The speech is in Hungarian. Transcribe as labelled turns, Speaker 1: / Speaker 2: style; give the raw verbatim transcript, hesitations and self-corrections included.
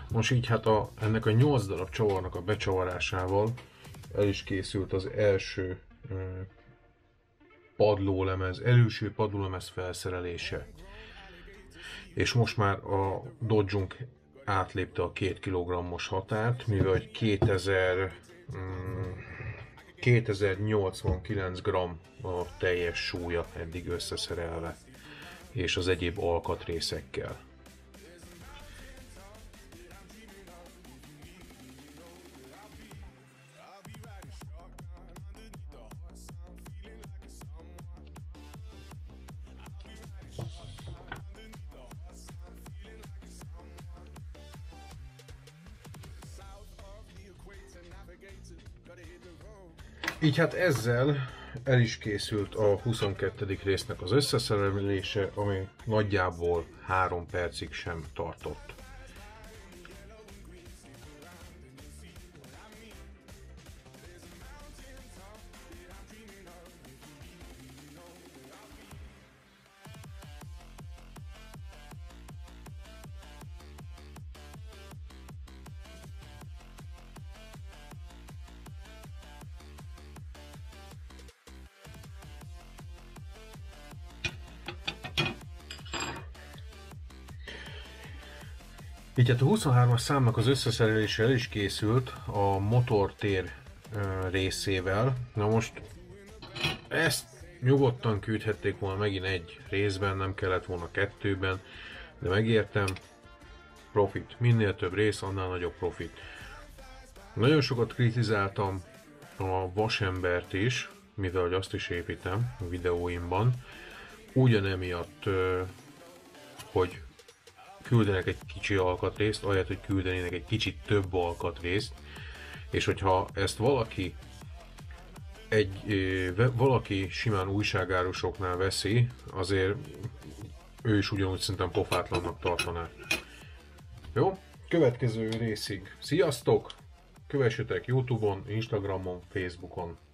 Speaker 1: Most így hát a, ennek a nyolc darab csavarnak a becsavarásával el is készült az első ö, padlólemez, előső padlólemez felszerelése. És most már a Dodge-unk átlépte a két kilogrammos határt, mivel kétezer, mm, kétezer-nyolcvankilenc gramm a teljes súlya eddig összeszerelve, és az egyéb alkatrészekkel. Így hát ezzel el is készült a huszonkettedik résznek az összeszerelése, ami nagyjából három percig sem tartott. Így hát a huszonhármas számnak az összeszerelése el is készült a motortér részével. Na most ezt nyugodtan küldhették volna megint egy részben, nem kellett volna kettőben, de megértem, profit. Minél több rész, annál nagyobb profit. Nagyon sokat kritizáltam a vasembert is, mivel azt is építem a videóimban, ugyanemiatt, hogy küldenek egy kicsi alkatrészt, ahelyett, hogy küldenének egy kicsit több alkatrészt, és hogyha ezt valaki egy valaki simán újságárusoknál veszi, azért ő is ugyanúgy szerintem pofátlannak tartaná. Jó? Következő részig. Sziasztok! Kövessetek YouTube-on, Instagramon, Facebookon.